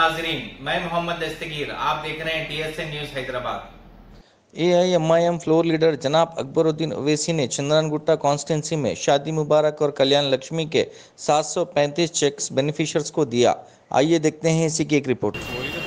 नाजरीन, मैं मोहम्मद दस्तगीर, आप देख रहे हैं TSN news Hyderabad. AIMIM floor leader जनाब अकबरुद्दीन ओवैसी ने चंद्रनगुट्टा कॉन्स्टिट्यूंसी में शादी मुबारक और कल्याण लक्ष्मी के 735 चेक्स बेनिफिशियर्स को दिया। आइए देखते हैं इसी की एक रिपोर्ट।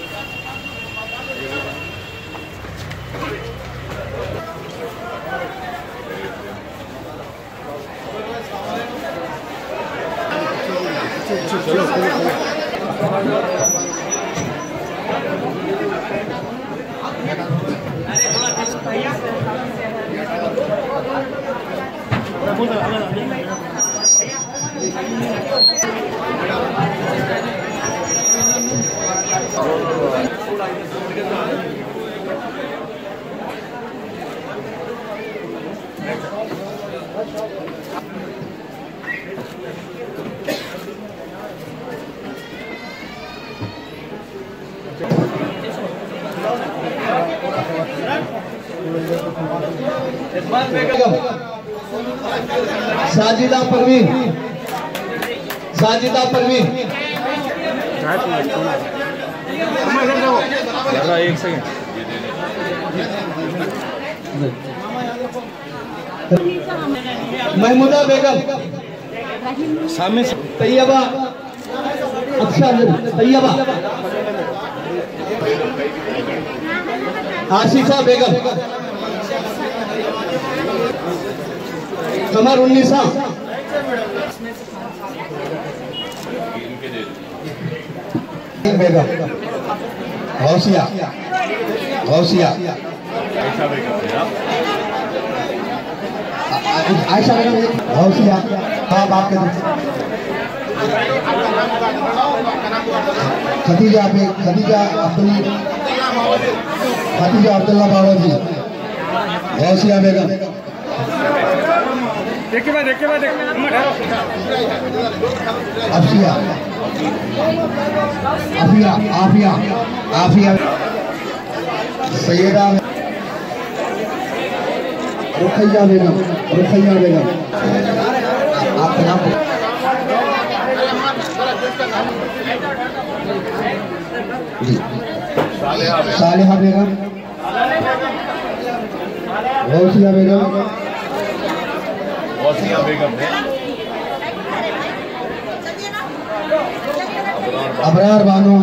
साजिदा परवीन एक सेकंड। महमूदा बेगम, सामने तैयबा तैयबा, आशिफा बेगम, कमर उन्नीसा, बेगम, गौसिया आयशा बेगम, गौसिया आपके खदीजा अब्दुल्ला बाबा जी, गौसिया बेगम, अफिया सैयदा रुखैया बेगम, आपका नाम? जी, सालिहा बेगम, गौसिया बेगम, अबरार बानो,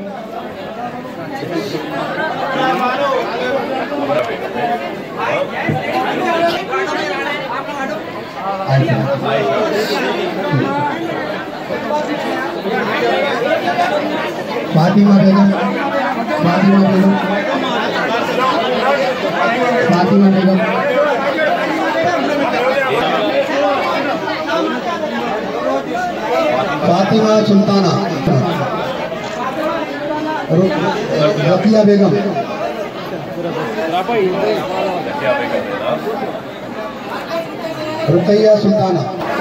फातिमा बेगम, फातिमा सुल्ताना, रकिया बेगम, रुकैया सुल्ताना,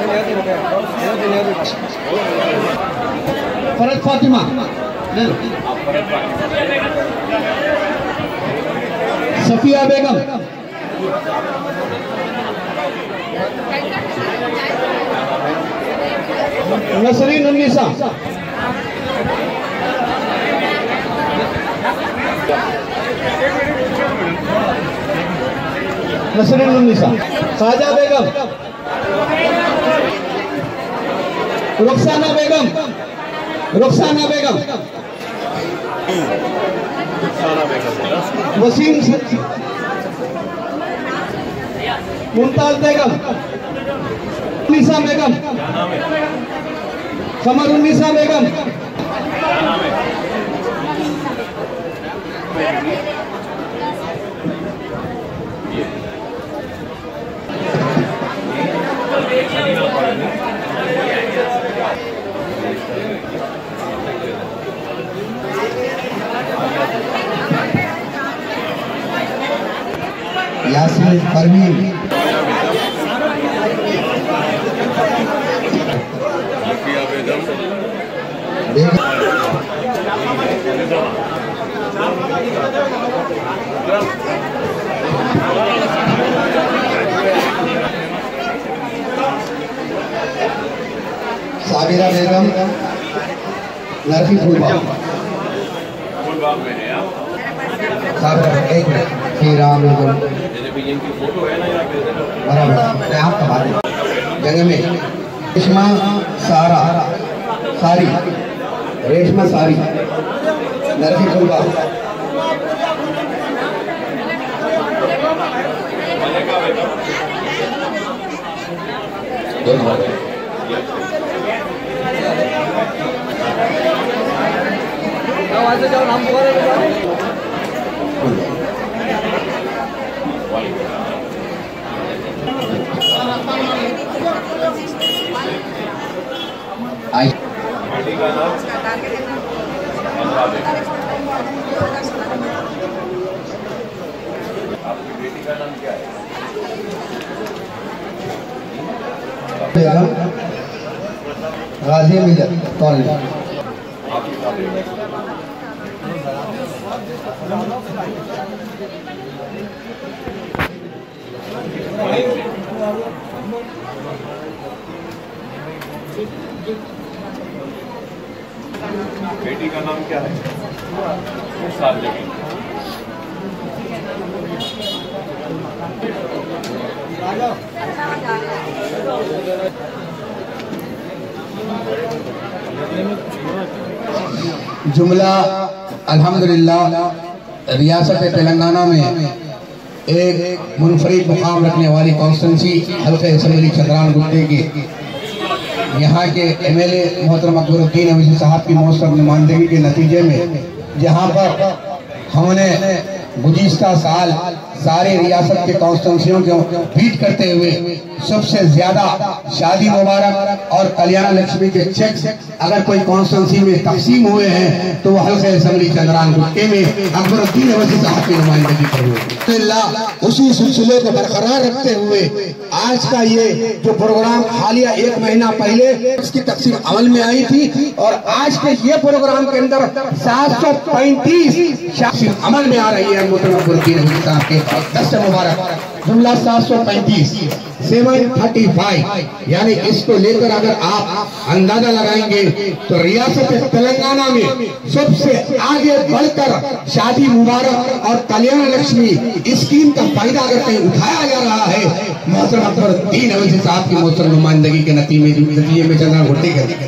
फरद फातिमा, सफिया बेगम, नसरीन उन्नीसा, साजा बेगम, रुखसाना बेगम, वसीम मुमताज बेगम, उन्नीसा बेगम, कमर उन्नीसा बेगम, यासीन परवीन, साबिरा बेगम, नरफी फूलबा, एक मिनट, श्री राम बराबर आपका बात जगह में रेशमा सारी रेशमा सारी नरसिंह गाजी मिलर कॉलेज बेटी का नाम क्या है? 7 जगह जुमला अल्हम्दुलिल्लाह रियासत तेलंगाना में एक मुनफरिद मुकाम रखने वाली कॉन्स्टिट्यूंसी हल्के असेंबली चंद्रान गुट्टे की यहाँ के एमएलए मोहतरम अकबरुद्दीन अवैसी साहब की मौसर नुमाइंदगी के नतीजे में जहाँ पर हमने गुज़िश्ता साल सारे रियासत के कॉन्स्टिट्यूंसियों को बीट करते हुए सबसे ज्यादा शादी मुबारक और कल्याण लक्ष्मी के चेक अगर कोई कॉन्स्टिट्यूंसी में तकसीम हुए हैं तो वो हल्के असेंबली चंद्रान गुट्टे में अकबरुद्दीन अवैसी साहब की नुमाइंदगी पर हुए। उसी सिलसिले को बरकरार रखते हुए आज का ये जो प्रोग्राम हालिया 1 महीना पहले इसकी तकसीम अमल में आई थी और आज के ये प्रोग्राम के अंदर 735 अमल में आ रही है। अकबरुद्दीन अवैसी साहब के 10 मुबारक जुमला 735 735 यानी इसको लेकर अगर आप अंदाजा लगाएंगे तो रियासत तेलंगाना में सबसे आगे बढ़कर शादी मुबारक और कल्याण लक्ष्मी स्कीम का फायदा अगर कहीं उठाया जा रहा है मोहतरम अकबरुद्दीन अवैसी साहब की मोहतरम नुमाइंदगी के नतीजे में चंद्रान गुट्टे कर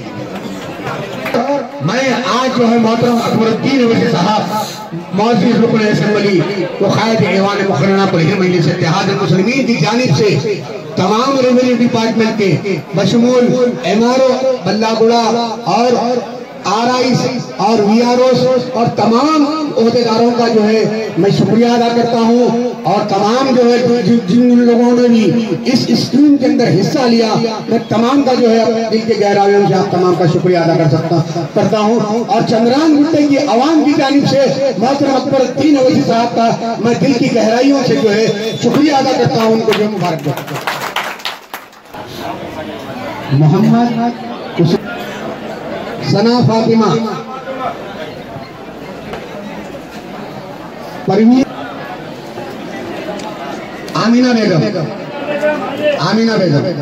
मैं आज जो है मोहतरम अकबरुद्दीन अवैसी साहब मौजूद रुकन असेंबली वक़ायद ऐवान मुक़र्ररा पर मजलिस इत्तेहाद मुस्लिमीन की जानिब से तमाम रेवेन्यू डिपार्टमेंट के बशमूल एमआरओ बल्लागुड़ा और आरआईस और वीआरओस और तमाम ओहदेदारों का जो है मैं शुक्रिया अदा करता हूं और तमाम जो है जिन लोगों ने भी इस स्कीम के अंदर हिस्सा लिया मैं तमाम का जो है दिल के गहराइयों से आप तमाम का शुक्रिया अदा करता हूं और चंद्रान गुट्टे की आवाम की जानिब से मोहतरम अकबरुद्दीन अवैसी साहब का मैं दिल की गहराइयों से जो है शुक्रिया अदा करता हूं उनको जो मुबारक मोहम्मद सना फातिमा परवीन आमीना बेगम